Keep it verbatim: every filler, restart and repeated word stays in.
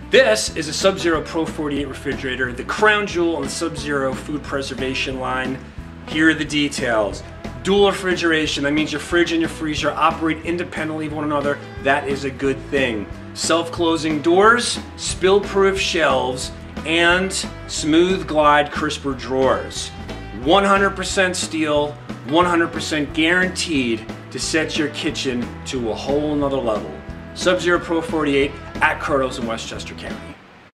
This is a Sub-Zero Pro forty-eight refrigerator, the crown jewel on the Sub-Zero food preservation line. Here are the details. Dual refrigeration, that means your fridge and your freezer operate independently of one another. That is a good thing. Self-closing doors, spill-proof shelves, and smooth glide crisper drawers. one hundred percent steel, one hundred percent guaranteed to set your kitchen to a whole nother level. Sub-Zero Pro forty-eight at Curto's in Westchester County.